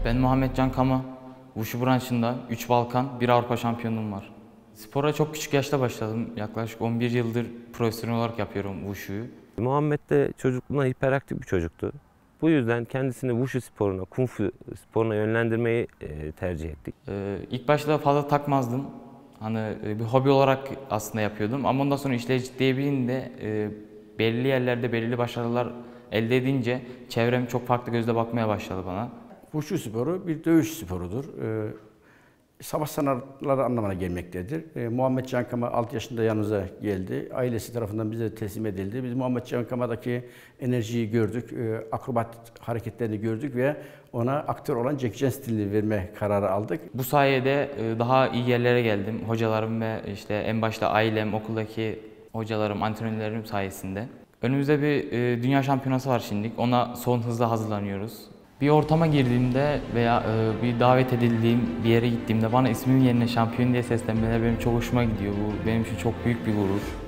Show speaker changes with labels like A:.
A: Ben Muhammed Can Kama, Wushu branşında 3 Balkan, 1 Avrupa şampiyonluğum var. Spora çok küçük yaşta başladım. Yaklaşık 11 yıldır profesyonel olarak yapıyorum Wushu'yu.
B: Muhammed de çocukluğundan hiperaktif bir çocuktu. Bu yüzden kendisini Wushu sporuna, Kung Fu sporuna yönlendirmeyi tercih ettik.
A: İlk başta fazla takmazdım. Hani bir hobi olarak aslında yapıyordum ama ondan sonra işleri ciddiye binince belirli yerlerde belirli başarılar elde edince çevrem çok farklı gözle bakmaya başladı bana.
C: Wushu sporu bir dövüş sporudur. Savaş sanatları anlamına gelmektedir. Muhammed Can Kama 6 yaşında yanımıza geldi. Ailesi tarafından bize teslim edildi. Biz Muhammed Can Kama'daki enerjiyi gördük, akrobat hareketlerini gördük ve ona aktör olan Jackie Chan stilini verme kararı aldık.
A: Bu sayede daha iyi yerlere geldim. Hocalarım ve işte en başta ailem, okuldaki hocalarım, antrenörlerim sayesinde. Önümüzde bir dünya şampiyonası var şimdi. Ona son hızla hazırlanıyoruz. Bir ortama girdiğimde veya bir davet edildiğim bir yere gittiğimde bana ismimin yerine şampiyon diye seslenmeler benim çok hoşuma gidiyor. Bu benim için çok büyük bir gurur.